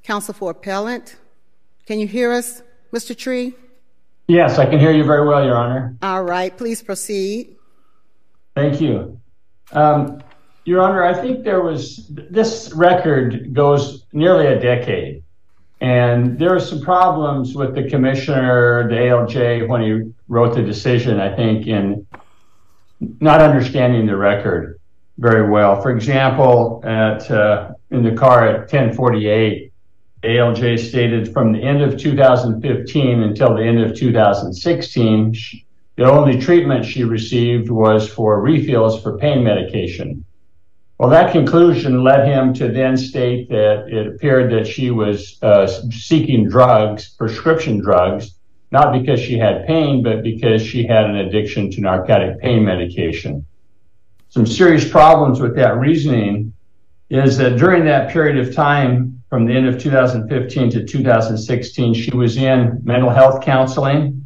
Counsel for Appellant, can you hear us, Mr. Tree? Yes, I can hear you very well, Your Honor. All right, please proceed. Thank you. Your Honor, I think this record goes nearly a decade, and there are some problems with the commissioner, the ALJ, when he wrote the decision, I think, in not understanding the record very well. For example, in the car at 1048, ALJ stated from the end of 2015 until the end of 2016, the only treatment she received was for refills for pain medication. Well, that conclusion led him to then state that it appeared that she was seeking drugs, prescription drugs, not because she had pain, but because she had an addiction to narcotic pain medication. Some serious problems with that reasoning is that during that period of time, from the end of 2015 to 2016, she was in mental health counseling,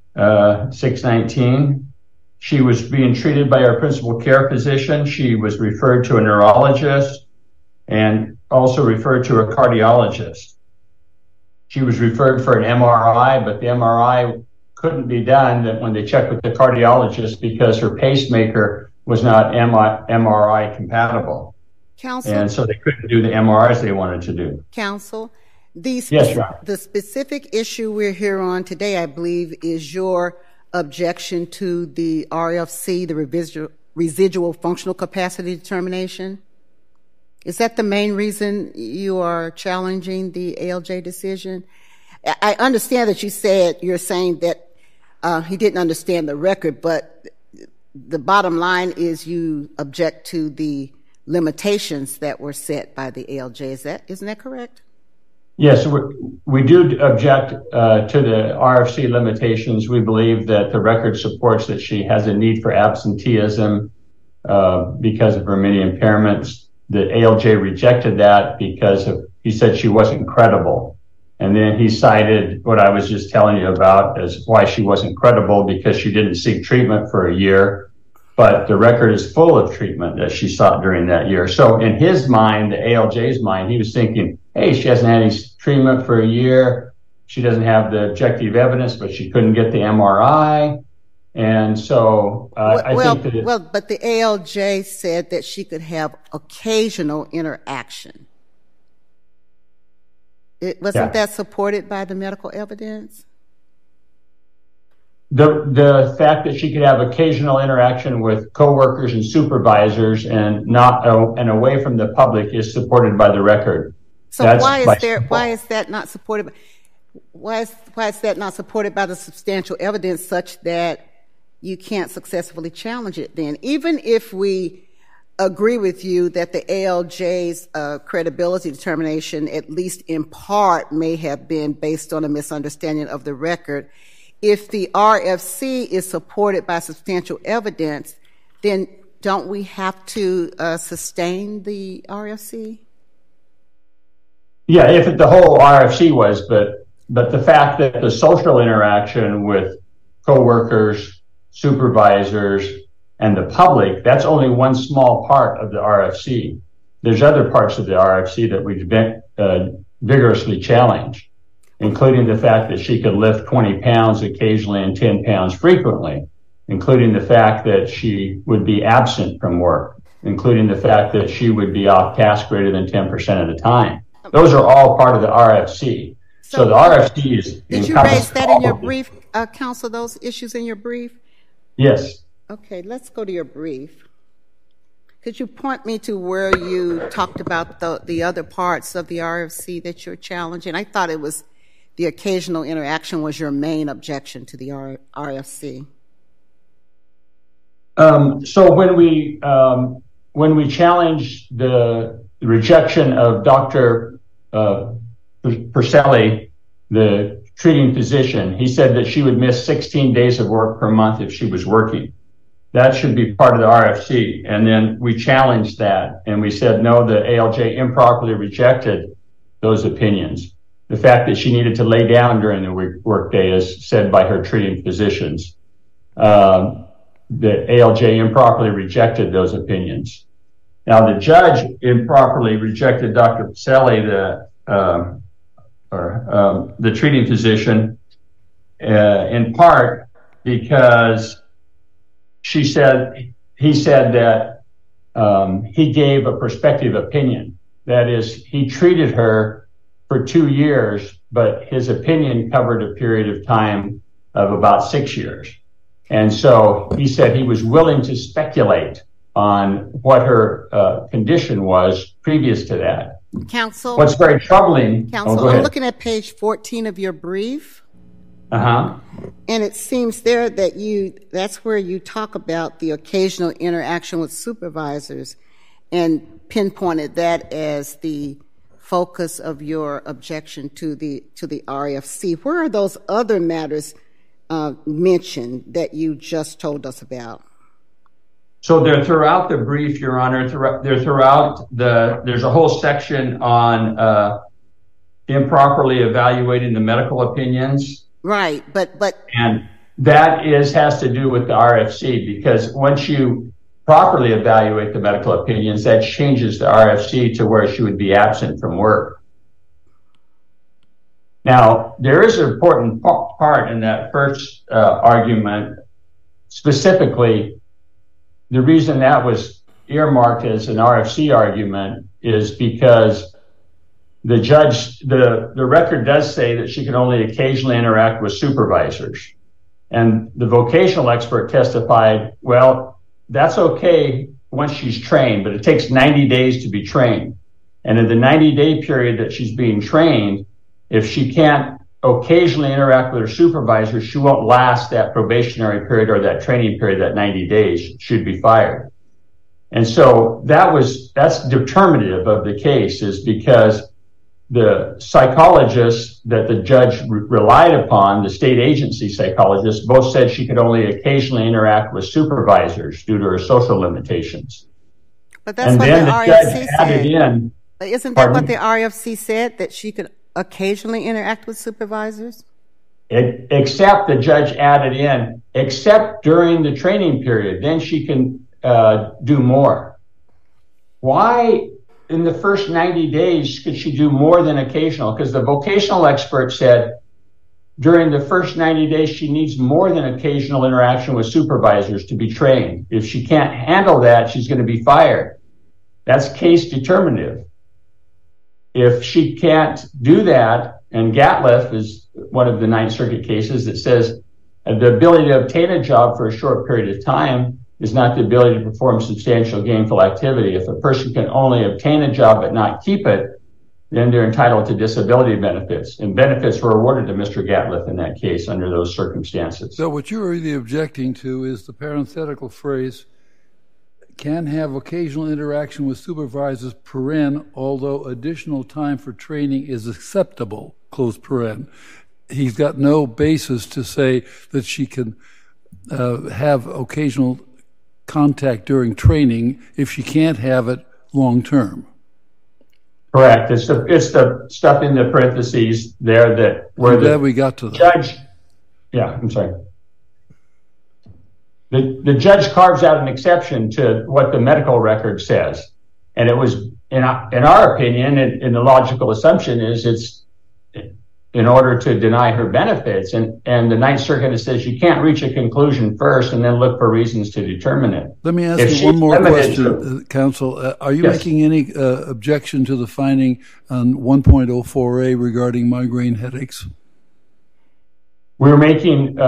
619. She was being treated by her principal care physician. She was referred to a neurologist and also referred to a cardiologist. She was referred for an MRI, but the MRI couldn't be done when they checked with the cardiologist because her pacemaker was not MRI compatible. Counsel? And so they couldn't do the MRIs they wanted to do. Counsel, yes, Your Honor. The specific issue we're here on today, I believe, is your objection to the RFC, the residual functional capacity determination. Is that the main reason you are challenging the ALJ decision? I understand that you're saying that he didn't understand the record, but the bottom line is you object to the limitations that were set by the ALJ. Isn't that correct? Yes, we do object to the RFC limitations. We believe that the record supports that she has a need for absenteeism because of her many impairments. The ALJ rejected that because he said she wasn't credible. And then he cited what I was just telling you about as why she wasn't credible, because she didn't seek treatment for a year. But the record is full of treatment that she sought during that year. So in his mind, the ALJ's mind, he was thinking, hey, she hasn't had any treatment for a year. She doesn't have the objective evidence, but she couldn't get the MRI. And so I think that but the ALJ said that she could have occasional interaction. Wasn't that supported by the medical evidence? The fact that she could have occasional interaction with coworkers and supervisors and away from the public is supported by the record. So why is that not supported? Why is that not supported by the substantial evidence such that you can't successfully challenge it then? Even if we agree with you that the ALJ's credibility determination, at least in part, may have been based on a misunderstanding of the record, if the RFC is supported by substantial evidence, then don't we have to sustain the RFC? Yeah, if the whole RFC was, but the fact that the social interaction with coworkers, supervisors, and the public, that's only one small part of the RFC. There's other parts of the RFC that we've vigorously challenged, including the fact that she could lift 20 pounds occasionally and 10 pounds frequently, including the fact that she would be absent from work, including the fact that she would be off task greater than 10% of the time. Those are all part of the RFC. So the RFC is... Did you raise that in your brief, counsel, those issues in your brief? Yes. Okay, let's go to your brief. Could you point me to where you talked about the other parts of the RFC that you're challenging? I thought it was the occasional interaction was your main objection to the RFC. So when we challenged the rejection of Dr. Perselli, the treating physician, he said that she would miss 16 days of work per month if she was working. That should be part of the RFC. And then we challenged that, and we said, no, the ALJ improperly rejected those opinions. The fact that she needed to lay down during the workday is said by her treating physicians. The ALJ improperly rejected those opinions. Now, the judge improperly rejected Dr. Perselli, the treating physician, in part because he said that he gave a prospective opinion. That is, he treated her for 2 years, but his opinion covered a period of time of about 6 years. And so he said he was willing to speculate on what her condition was previous to that. Counsel? What's very troubling... Counsel, I'm looking at page 14 of your brief. Uh-huh. And it seems there that that's where you talk about the occasional interaction with supervisors and pinpointed that as the focus of your objection to the RFC. Where are those other matters mentioned that you just told us about? So they're throughout the brief, Your Honor. They're throughout there's a whole section on improperly evaluating the medical opinions. Right, but and that has to do with the RFC, because once you properly evaluate the medical opinions, that changes the RFC to where she would be absent from work. Now, there is an important part in that first argument. Specifically, the reason that was earmarked as an RFC argument is because the record does say that she can only occasionally interact with supervisors. And the vocational expert testified, well, that's okay once she's trained, but it takes 90 days to be trained. And in the 90-day period that she's being trained, if she can't occasionally interact with her supervisor, she won't last that probationary period or that training period, that 90 days, should be fired. And so that's determinative of the case, is because the psychologists that the judge relied upon, the state agency psychologists, both said she could only occasionally interact with supervisors due to her social limitations. But that's what the RFC said. But isn't that what the RFC said, that she could occasionally interact with supervisors? Except the judge added in, except during the training period, then she can do more. Why in the first 90 days could she do more than occasional? Because the vocational expert said during the first 90 days she needs more than occasional interaction with supervisors to be trained. If she can't handle that, she's going to be fired. That's case determinative. If she can't do that, and Gatliff is one of the Ninth Circuit cases that says the ability to obtain a job for a short period of time is not the ability to perform substantial gainful activity. If a person can only obtain a job but not keep it, then they're entitled to disability benefits. And benefits were awarded to Mr. Gatliff in that case under those circumstances. So what you're really objecting to is the parenthetical phrase, can have occasional interaction with supervisors, paren, although additional time for training is acceptable, close paren. He's got no basis to say that she can have occasional contact during training if she can't have it long term. Correct. It's the stuff in the parentheses there that where I'm glad we got to that. Judge. Yeah, I'm sorry. The judge carves out an exception to what the medical record says, and it was in our opinion, and the logical assumption is it's in order to deny her benefits, and the Ninth Circuit says you can't reach a conclusion first and then look for reasons to determine it. Let me ask you one more question, counsel. Are you making any objection to the finding on 1.04a regarding migraine headaches? We're making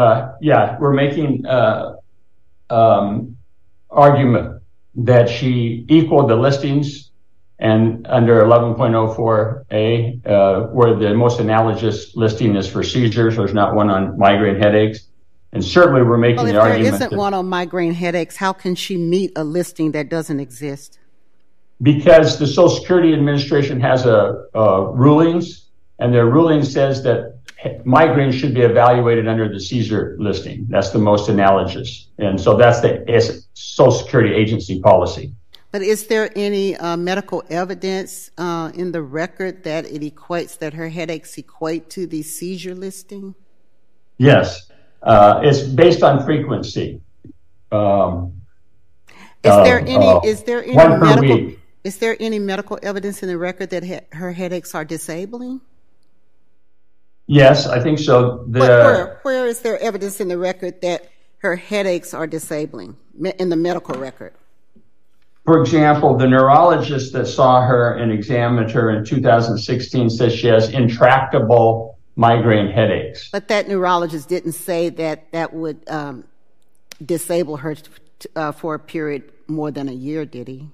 argument that she equaled the listings, and under 11.04a, where the most analogous listing is for seizures, there's not one on migraine headaches. And certainly we're making the argument. If there isn't one on migraine headaches, how can she meet a listing that doesn't exist? Because the Social Security Administration has rulings, and their ruling says that migraine should be evaluated under the seizure listing. That's the most analogous. And so that's the Social Security agency policy. But is there any medical evidence in the record that it equates, that her headaches equate to the seizure listing? Yes. It's based on frequency. Is there any one per week. Is there any medical evidence in the record that her headaches are disabling? Yes, I think so. Where is there evidence in the record that her headaches are disabling in the medical record? For example, the neurologist that saw her and examined her in 2016 says she has intractable migraine headaches. But that neurologist didn't say that would disable her for a period more than a year, did he?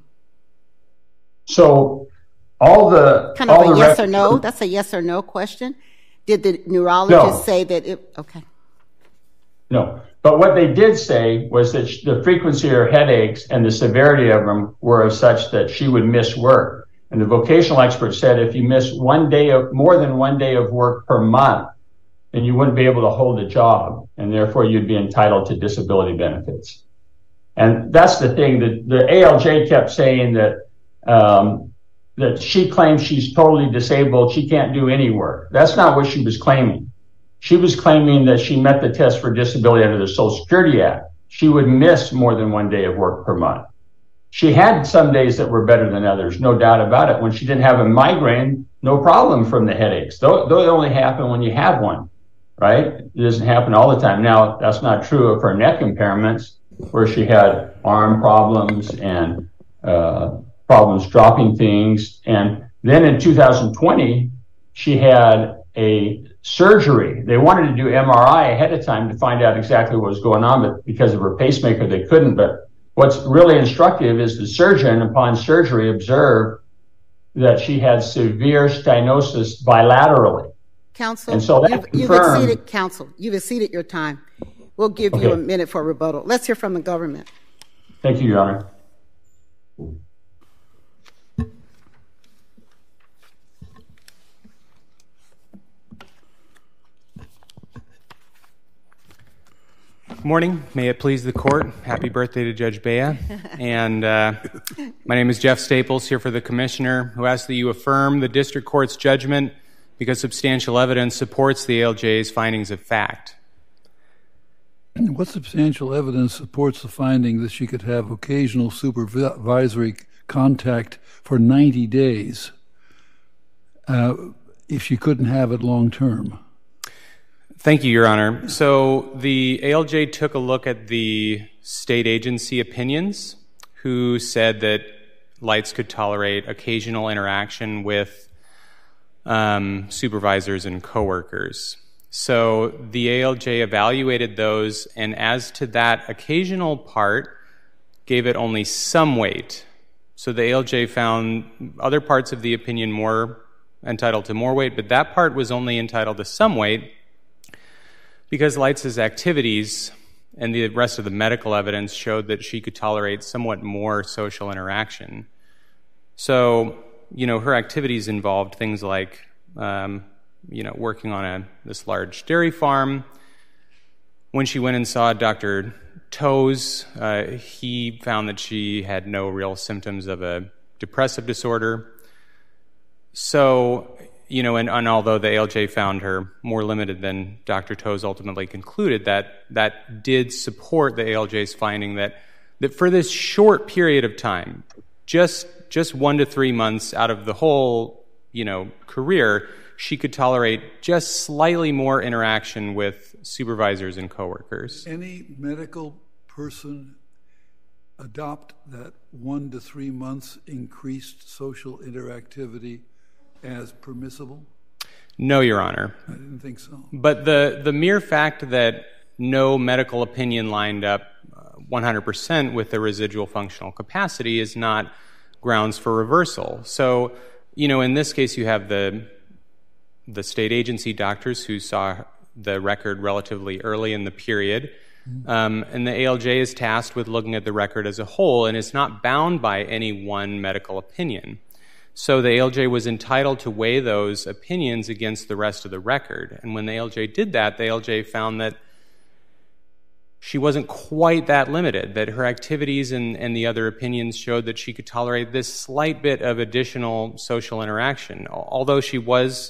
So yes or no? That's a yes or no question. Did the neurologist say that it? Okay. No. But what they did say was that the frequency of her headaches and the severity of them were of such that she would miss work. And the vocational expert said if you miss more than 1 day of work per month, then you wouldn't be able to hold a job, and therefore you'd be entitled to disability benefits. And that's the thing that the ALJ kept saying that she claims she's totally disabled, she can't do any work. That's not what she was claiming. She was claiming that she met the test for disability under the Social Security Act. She would miss more than 1 day of work per month. She had some days that were better than others, no doubt about it. When she didn't have a migraine, no problem from the headaches. Those only happen when you have one, right? It doesn't happen all the time. Now, that's not true of her neck impairments, where she had arm problems and problems dropping things. And then in 2020, she had a surgery. They wanted to do MRI ahead of time to find out exactly what was going on, but because of her pacemaker, they couldn't. But what's really instructive is the surgeon, upon surgery, observed that she had severe stenosis bilaterally. Counsel, and so you've exceeded your time. We'll give you a minute for rebuttal. Let's hear from the government. Thank you, Your Honor. Good morning. May it please the court. Happy birthday to Judge Bea. And my name is Jeff Staples, here for the commissioner, who asks that you affirm the district court's judgment because substantial evidence supports the ALJ's findings of fact. What substantial evidence supports the finding that she could have occasional supervisory contact for 90 days if she couldn't have it long term? Thank you, Your Honor. So the ALJ took a look at the state agency opinions, who said that Leitz could tolerate occasional interaction with supervisors and coworkers. So the ALJ evaluated those, and as to that occasional part, gave it only some weight. So the ALJ found other parts of the opinion more entitled to more weight, but that part was only entitled to some weight, because Leitz's activities and the rest of the medical evidence showed that she could tolerate somewhat more social interaction. So, her activities involved things like, working on this large dairy farm. When she went and saw Dr. Toes, he found that she had no real symptoms of a depressive disorder. So, and although the ALJ found her more limited than Dr. Toes ultimately concluded, that did support the ALJ's finding that for this short period of time, just 1 to 3 months out of the whole, career, she could tolerate just slightly more interaction with supervisors and coworkers. Any medical person adopt that 1 to 3 months increased social interactivity as permissible? No, Your Honor. I didn't think so. But the mere fact that no medical opinion lined up 100% with the residual functional capacity is not grounds for reversal. So, in this case, you have the state agency doctors who saw the record relatively early in the period, and the ALJ is tasked with looking at the record as a whole and is not bound by any one medical opinion. So the ALJ was entitled to weigh those opinions against the rest of the record. And when the ALJ did that, the ALJ found that she wasn't quite that limited, that her activities and the other opinions showed that she could tolerate this slight bit of additional social interaction, although she was,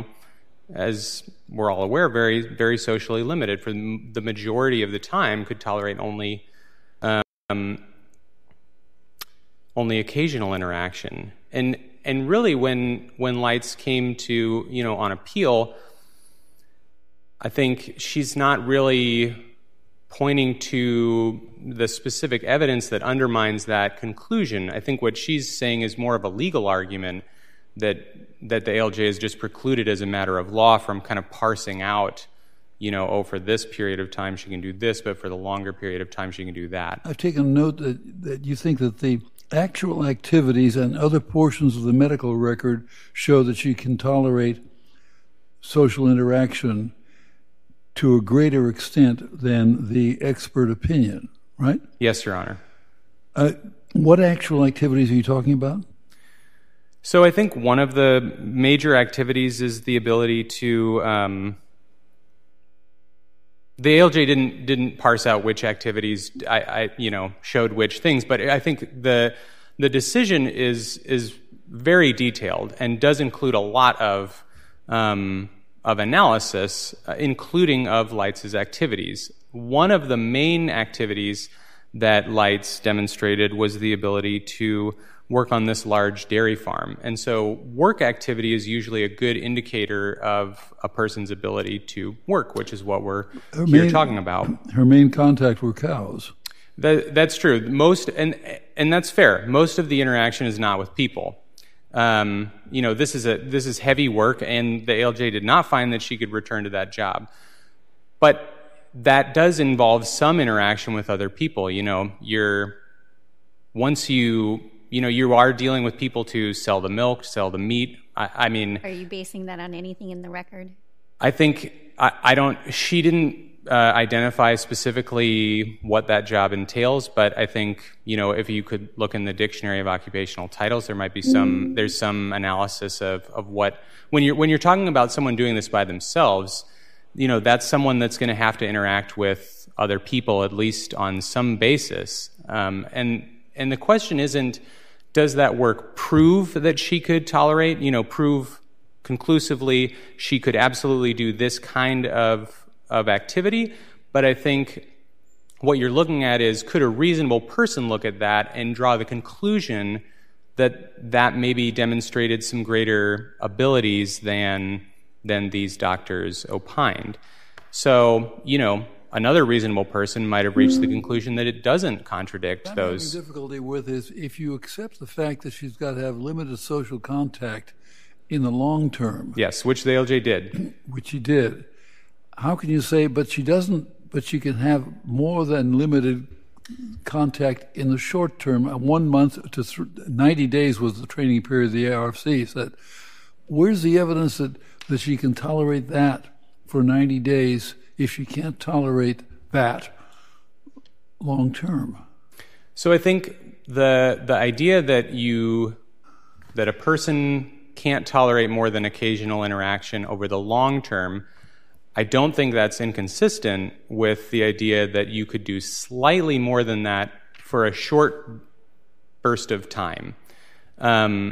as we're all aware, very, very socially limited. For the majority of the time, could tolerate only only occasional interaction. And really, when Leitz came to, on appeal, I think she's not really pointing to the specific evidence that undermines that conclusion. I think what she's saying is more of a legal argument that the ALJ is just precluded as a matter of law from kind of parsing out, for this period of time she can do this, but for the longer period of time she can do that. I've taken note that you think that the actual activities and other portions of the medical record show that she can tolerate social interaction to a greater extent than the expert opinion, right? Yes, Your Honor. What actual activities are you talking about? So I think one of the major activities is the ability to... the ALJ didn't parse out which activities I showed which things, but I think the decision is very detailed and does include a lot of analysis, including of Leitz's activities. One of the main activities that Leitz demonstrated was the ability to work on this large dairy farm. And so work activity is usually a good indicator of a person's ability to work, which is what we're here talking about. Her main contact were cows. That's true. And that's fair. Most of the interaction is not with people. This is heavy work, and the ALJ did not find that she could return to that job. But that does involve some interaction with other people. You are dealing with people to sell the milk, sell the meat. I mean... Are you basing that on anything in the record? I think she didn't identify specifically what that job entails, but I think, if you could look in the Dictionary of Occupational Titles, there might be there's some analysis of what, when you're talking about someone doing this by themselves, that's someone that's going to have to interact with other people, at least on some basis. And the question isn't, does that work prove that she could tolerate, prove conclusively she could absolutely do this kind of activity? But I think what you're looking at is, could a reasonable person look at that and draw the conclusion that maybe demonstrated some greater abilities than these doctors opined? So, another reasonable person might have reached the conclusion that it doesn't contradict those. What I'm having difficulty with is, if you accept the fact that she's got to have limited social contact in the long term. Yes, which the ALJ did. Which she did. How can you say, but she can have more than limited contact in the short term? 1 month to 90 days was the training period of the ARFC. So where's the evidence that she can tolerate that for 90 days if she can't tolerate that long term? So I think the idea that a person can't tolerate more than occasional interaction over the long term, I don't think that's inconsistent with the idea that you could do slightly more than that for a short burst of time. And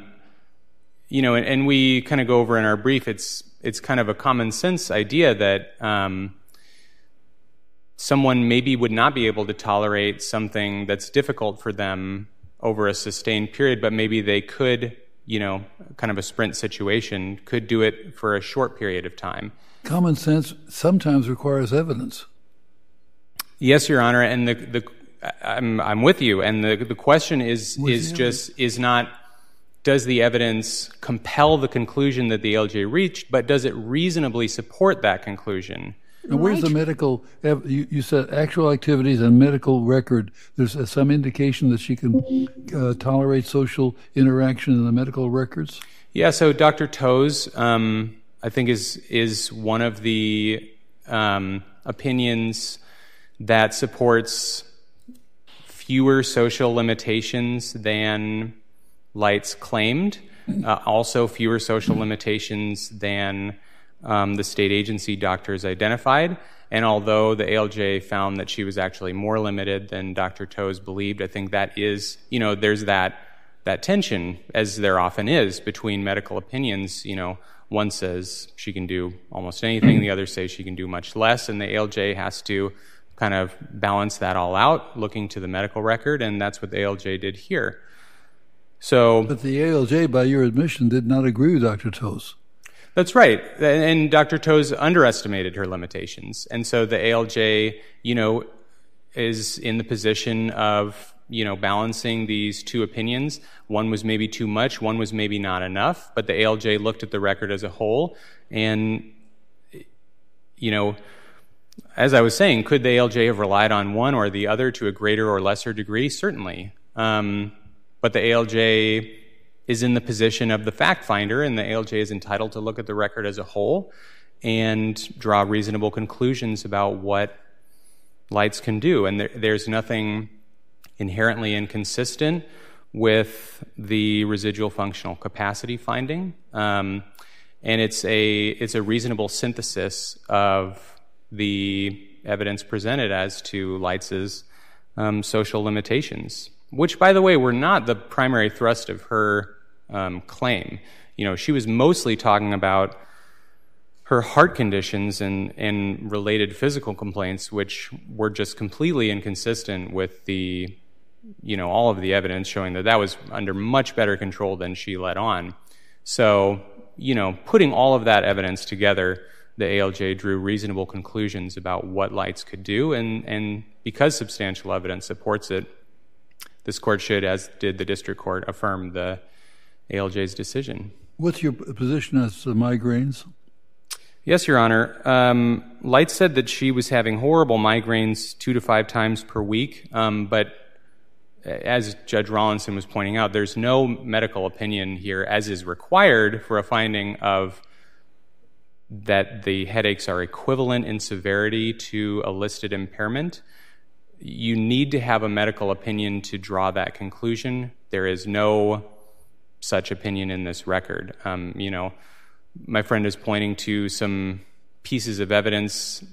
we kind of go over in our brief, it's kind of a common sense idea that someone maybe would not be able to tolerate something that's difficult for them over a sustained period, but maybe they could, kind of a sprint situation, could do it for a short period of time. Common sense sometimes requires evidence. Yes, Your Honor, and I'm with you. And the question is not, does the evidence compel the conclusion that the ALJ reached, but does it reasonably support that conclusion? And where's the medical? You said actual activities and medical record. There's some indication that she can tolerate social interaction in the medical records. Yeah. So Dr. Toews, I think, is one of the opinions that supports fewer social limitations than Leitz claimed. Also, fewer social limitations than the state agency doctors identified. And although the ALJ found that she was actually more limited than Dr. Toews believed, I think that is, there's that tension, as there often is, between medical opinions. One says she can do almost anything, the other says she can do much less, and the ALJ has to kind of balance that all out, looking to the medical record, and that's what the ALJ did here. But the ALJ, by your admission, did not agree with Dr. Tose. That's right. And Dr. Tose underestimated her limitations. And so the ALJ, is in the position of, balancing these two opinions. One was maybe too much, one was maybe not enough, but the ALJ looked at the record as a whole. And, as I was saying, could the ALJ have relied on one or the other to a greater or lesser degree? Certainly. But the ALJ is in the position of the fact finder, and the ALJ is entitled to look at the record as a whole and draw reasonable conclusions about what Leitz can do. And there's nothing inherently inconsistent with the residual functional capacity finding. And it's a reasonable synthesis of the evidence presented as to Leitz's social limitations, which, by the way, were not the primary thrust of her claim. She was mostly talking about her heart conditions and related physical complaints, which were just completely inconsistent with the, all of the evidence showing that was under much better control than she let on. So, putting all of that evidence together, the ALJ drew reasonable conclusions about what Leitz could do, and because substantial evidence supports it, this court should, as did the district court, affirm the ALJ's decision. What's your position as to migraines? Yes, Your Honor. Leitz said that she was having horrible migraines 2 to 5 times per week, but as Judge Rawlinson was pointing out, there's no medical opinion here, as is required for a finding of that the headaches are equivalent in severity to a listed impairment. You need to have a medical opinion to draw that conclusion. There is no such opinion in this record. My friend is pointing to some pieces of evidence,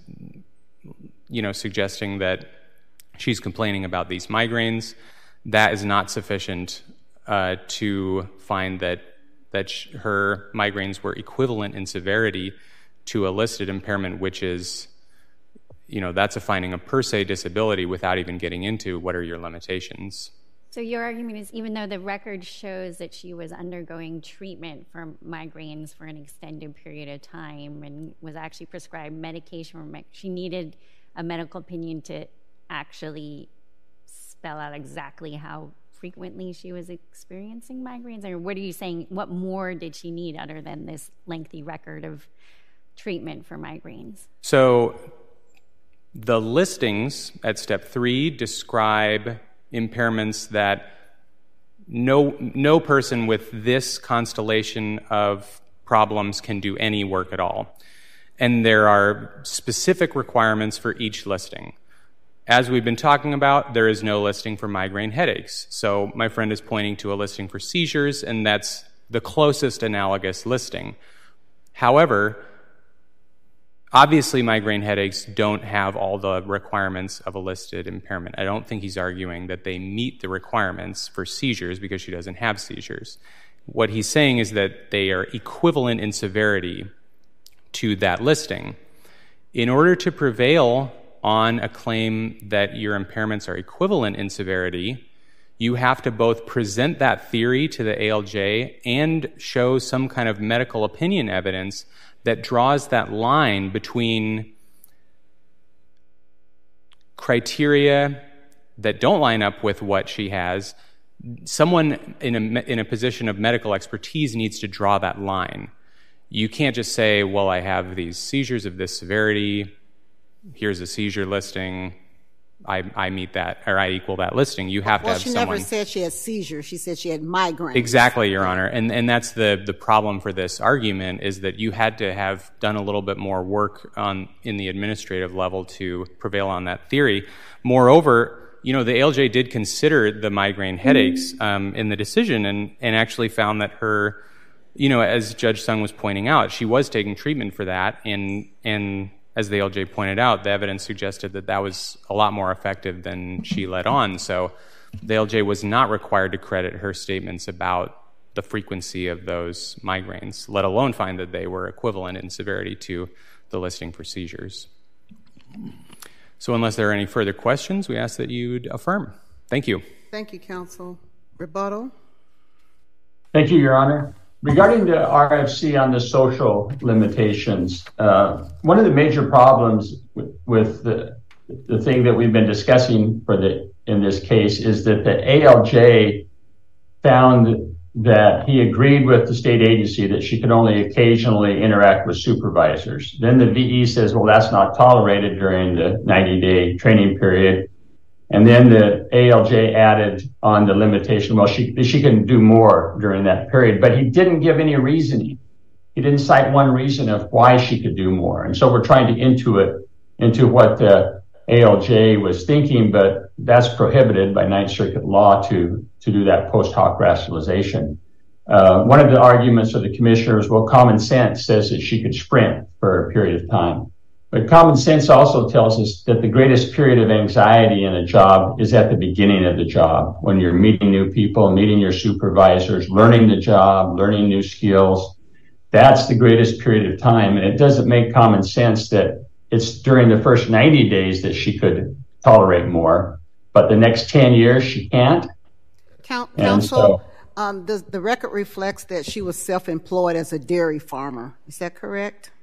suggesting that she's complaining about these migraines. That is not sufficient to find that her migraines were equivalent in severity to a listed impairment, which is, that's a finding of per se disability without even getting into what are your limitations. So your argument is, even though the record shows that she was undergoing treatment for migraines for an extended period of time and was actually prescribed medication, she needed a medical opinion to actually spell out exactly how frequently she was experiencing migraines? Or what are you saying, what more did she need other than this lengthy record of treatment for migraines? So the listings at step 3 describe impairments that no person with this constellation of problems can do any work at all. And there are specific requirements for each listing. As we've been talking about, there is no listing for migraine headaches. So my friend is pointing to a listing for seizures, and that's the closest analogous listing. However, obviously, migraine headaches don't have all the requirements of a listed impairment. I don't think he's arguing that they meet the requirements for seizures because she doesn't have seizures. What he's saying is that they are equivalent in severity to that listing. In order to prevail on a claim that your impairments are equivalent in severity, you have to both present that theory to the ALJ and show some kind of medical opinion evidence that draws that line between criteria that don't line up with what she has. Someone in a position of medical expertise needs to draw that line. You can't just say, well, I have these seizures of this severity, here's a seizure listing, I meet that, or I equal that listing. You have to have someone. Well, she never said she had seizures. She said she had migraines. Exactly, Your Honor. And that's the problem for this argument, is that you had to have done a little bit more work in the administrative level to prevail on that theory. Moreover, the ALJ did consider the migraine headaches in the decision and actually found that her, as Judge Sung was pointing out, she was taking treatment for that, and as the ALJ pointed out, the evidence suggested that was a lot more effective than she let on. So the ALJ was not required to credit her statements about the frequency of those migraines, let alone find that they were equivalent in severity to the listing for seizures. So unless there are any further questions, we ask that you'd affirm. Thank you. Thank you, counsel. Rebuttal? Thank you, Your Honor. Regarding the RFC on the social limitations, one of the major problems with the thing that we've been discussing in this case is that the ALJ found that he agreed with the state agency that she could only occasionally interact with supervisors. Then the VE says, well, that's not tolerated during the 90-day training period. And then the ALJ added on the limitation, well, she can do more during that period, but he didn't give any reasoning. He didn't cite one reason of why she could do more. And so we're trying to intuit into what the ALJ was thinking, but that's prohibited by Ninth Circuit law to do that post hoc rationalization. One of the arguments of the commissioner is, well, common sense says that she could sprint for a period of time. But common sense also tells us that the greatest period of anxiety in a job is at the beginning of the job, when you're meeting new people, meeting your supervisors, learning the job, learning new skills. That's the greatest period of time. And it doesn't make common sense that it's during the first 90 days that she could tolerate more, but the next 10 years she can't. Counsel, the record reflects that she was self-employed as a dairy farmer. Is that correct?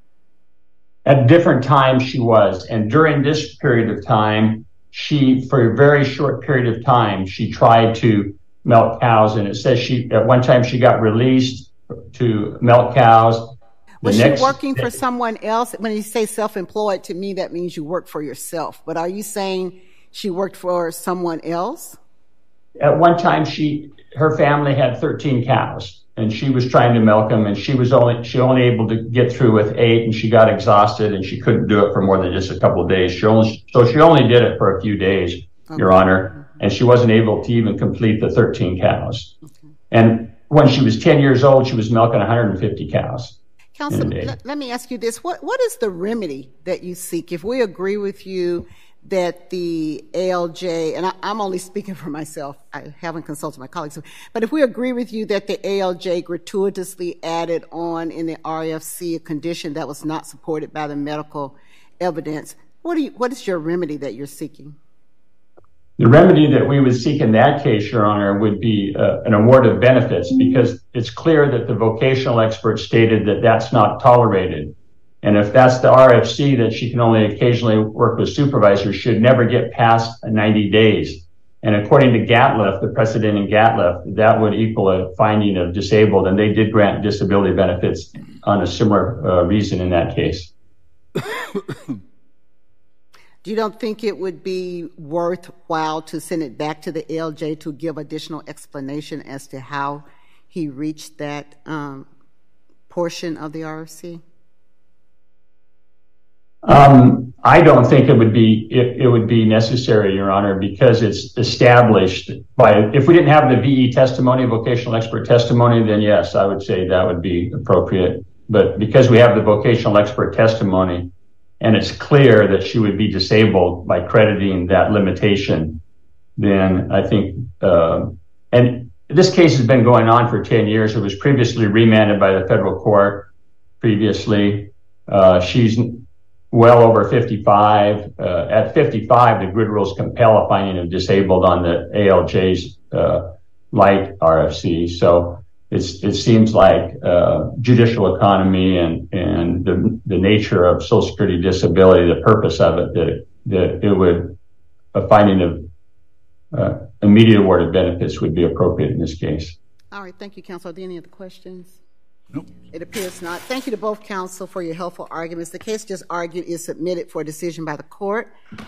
At different times she was. And during this period of time, for a very short period of time, she tried to milk cows. And it says at one time she got released to milk cows. Was she working for someone else? When you say self-employed, to me, that means you work for yourself. But are you saying she worked for someone else? At one time, her family had 13 cows, and she was trying to milk them, and she only able to get through with 8, and she got exhausted, and she couldn't do it for more than just a couple of days. She only did it for a few days, okay, Your Honor, and she wasn't able to even complete the 13 cows. Okay. And when she was 10 years old, she was milking 150 cows. Counsel, let me ask you this. What is the remedy that you seek? If we agree with you that the ALJ, and I'm only speaking for myself, I haven't consulted my colleagues, but if we agree with you that the ALJ gratuitously added on in the RFC a condition that was not supported by the medical evidence, what is your remedy that you're seeking? The remedy that we would seek in that case, Your Honor, would be an award of benefits, because it's clear that the vocational expert stated that that's not tolerated. And if that's the RFC, that she can only occasionally work with supervisors, should never get past 90 days. And according to Gatliff, the precedent in Gatliff, that would equal a finding of disabled, and they did grant disability benefits on a similar reason in that case. You don't think it would be worthwhile to send it back to the ALJ to give additional explanation as to how he reached that portion of the RFC? I don't think it would be necessary, Your Honor, because it's established if we didn't have the VE testimony, vocational expert testimony, then yes, I would say that would be appropriate. But because we have the vocational expert testimony, and it's clear that she would be disabled by crediting that limitation, then I think, and this case has been going on for 10 years. It was previously remanded by the federal court previously. She's well over 55. At 55, the grid rules compel a finding of disabled on the ALJ's light RFC. So it seems like judicial economy and the nature of Social Security disability, the purpose of it, that a finding of immediate award of benefits would be appropriate in this case. All right, thank you, counsel. Are there any other questions? Nope. It appears not. Thank you to both counsel for your helpful arguments. The case just argued is submitted for decision by the court.